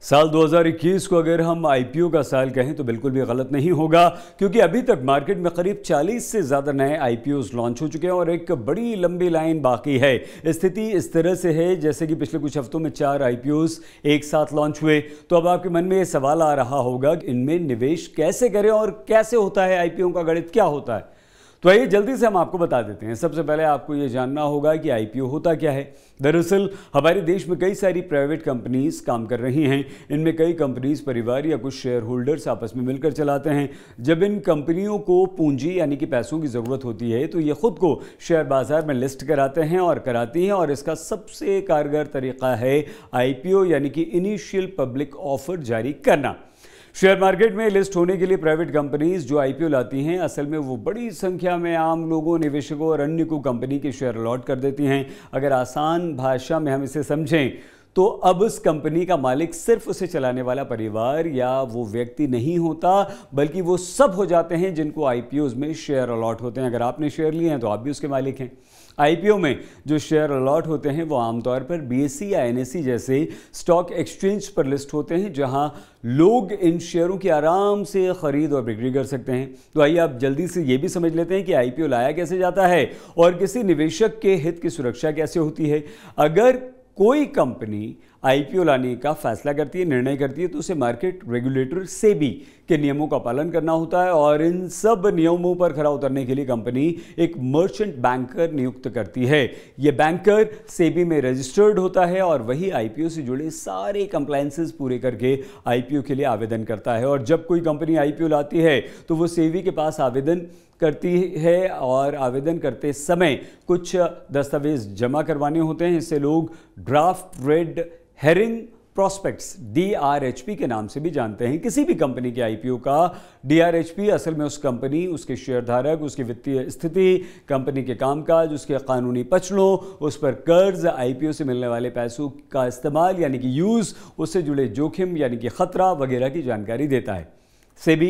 साल 2021 को अगर हम आईपीओ का साल कहें तो बिल्कुल भी गलत नहीं होगा, क्योंकि अभी तक मार्केट में करीब 40 से ज़्यादा नए आईपीओज लॉन्च हो चुके हैं और एक बड़ी लंबी लाइन बाकी है। स्थिति इस तरह से है जैसे कि पिछले कुछ हफ्तों में 4 आईपीओज एक साथ लॉन्च हुए। तो अब आपके मन में ये सवाल आ रहा होगा कि इनमें निवेश कैसे करें और कैसे होता है, आईपीओ का गणित क्या होता है। तो आइए जल्दी से हम आपको बता देते हैं। सबसे पहले आपको ये जानना होगा कि आईपीओ होता क्या है। दरअसल हमारे देश में कई सारी प्राइवेट कंपनीज काम कर रही हैं। इनमें कई कंपनीज परिवार या कुछ शेयर होल्डर्स आपस में मिलकर चलाते हैं। जब इन कंपनियों को पूंजी यानी कि पैसों की ज़रूरत होती है तो ये खुद को शेयर बाजार में लिस्ट कराते हैं और कराती हैं, और इसका सबसे कारगर तरीका है आईपीओ यानी कि इनिशियल पब्लिक ऑफर जारी करना। शेयर मार्केट में लिस्ट होने के लिए प्राइवेट कंपनीज जो आईपीओ लाती हैं, असल में वो बड़ी संख्या में आम लोगों, निवेशकों और अन्य को कंपनी के शेयर अलॉट कर देती हैं। अगर आसान भाषा में हम इसे समझें तो अब उस कंपनी का मालिक सिर्फ उसे चलाने वाला परिवार या वो व्यक्ति नहीं होता, बल्कि वो सब हो जाते हैं जिनको आईपीओज में शेयर अलॉट होते हैं। अगर आपने शेयर लिए हैं तो आप भी उसके मालिक हैं। आईपीओ में जो शेयर अलॉट होते हैं वो आमतौर पर बीएसई या एनएसई जैसे स्टॉक एक्सचेंज पर लिस्ट होते हैं, जहां लोग इन शेयरों की आराम से खरीद और बिक्री कर सकते हैं। तो आइए आप जल्दी से ये भी समझ लेते हैं कि आईपीओ लाया कैसे जाता है और किसी निवेशक के हित की सुरक्षा कैसे होती है। अगर कोई कंपनी आईपीओ लाने का फैसला करती है, निर्णय करती है, तो उसे मार्केट रेगुलेटर सेबी के नियमों का पालन करना होता है, और इन सब नियमों पर खरा उतरने के लिए कंपनी एक मर्चेंट बैंकर नियुक्त करती है। यह बैंकर सेबी में रजिस्टर्ड होता है और वही आईपीओ से जुड़े सारे कंप्लायंसेस पूरे करके आईपीओ के लिए आवेदन करता है। और जब कोई कंपनी आईपीओ लाती है तो वो सेबी के पास आवेदन करती है, और आवेदन करते समय कुछ दस्तावेज जमा करवाने होते हैं। इससे लोग draft red herring prospectus DRHP के नाम से भी जानते हैं। किसी भी कंपनी के आईपीओ का DRHP असल में उस कंपनी, उसके शेयरधारक, उसकी वित्तीय स्थिति, कंपनी के कामकाज, उसके कानूनी पचड़ों, उस पर कर्ज, आईपीओ से मिलने वाले पैसों का इस्तेमाल यानी कि यूज़, उससे जुड़े जोखिम यानी कि खतरा वगैरह की जानकारी देता है। सेबी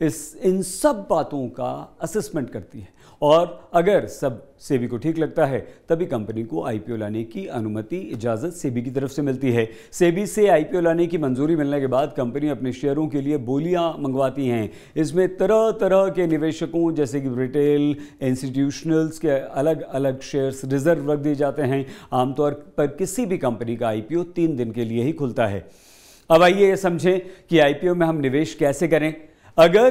इन सब बातों का असेसमेंट करती है, और अगर सब सेबी को ठीक लगता है तभी कंपनी को आईपीओ लाने की अनुमति, इजाज़त सेबी की तरफ से मिलती है। सेबी से आईपीओ लाने की मंजूरी मिलने के बाद कंपनी अपने शेयरों के लिए बोलियां मंगवाती हैं। इसमें तरह तरह के निवेशकों जैसे कि रिटेल, इंस्टीट्यूशनल्स के अलग अलग शेयर्स रिजर्व रख दिए जाते हैं। आमतौर पर किसी भी कंपनी का आईपीओ 3 दिन के लिए ही खुलता है। अब आइए ये समझें कि आईपीओ में हम निवेश कैसे करें। अगर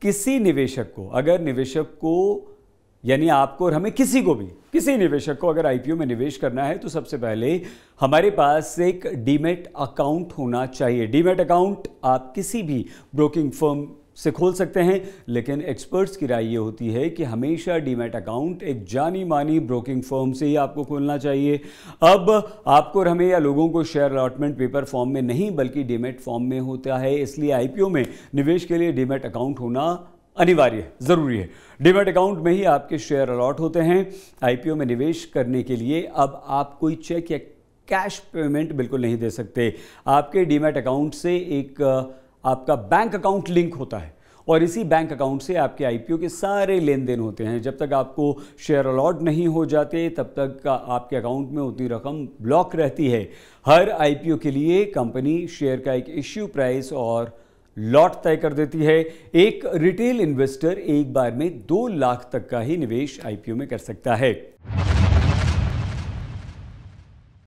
निवेशक को यानी आपको और हमें, किसी निवेशक को अगर आईपीओ में निवेश करना है तो सबसे पहले हमारे पास एक डीमैट अकाउंट होना चाहिए। डीमैट अकाउंट आप किसी भी ब्रोकिंग फर्म से खोल सकते हैं, लेकिन एक्सपर्ट्स की राय ये होती है कि हमेशा डीमैट अकाउंट एक जानी मानी ब्रोकिंग फर्म से ही आपको खोलना चाहिए। अब आपको और हमें या लोगों को शेयर अलॉटमेंट पेपर फॉर्म में नहीं बल्कि डीमैट फॉर्म में होता है, इसलिए आईपीओ में निवेश के लिए डीमैट अकाउंट होना अनिवार्य है, ज़रूरी है। डीमैट अकाउंट में ही आपके शेयर अलॉट होते हैं। आईपीओ में निवेश करने के लिए अब आप कोई चेक या कैश पेमेंट बिल्कुल नहीं दे सकते। आपके डीमैट अकाउंट से एक आपका बैंक अकाउंट लिंक होता है, और इसी बैंक अकाउंट से आपके आईपीओ के सारे लेन देन होते हैं। जब तक आपको शेयर अलॉट नहीं हो जाते तब तक आपके अकाउंट में उतनी रकम ब्लॉक रहती है। हर आईपीओ के लिए कंपनी शेयर का एक इश्यू प्राइस और लॉट तय कर देती है। एक रिटेल इन्वेस्टर एक बार में 2 लाख तक का ही निवेश आईपीओ में कर सकता है।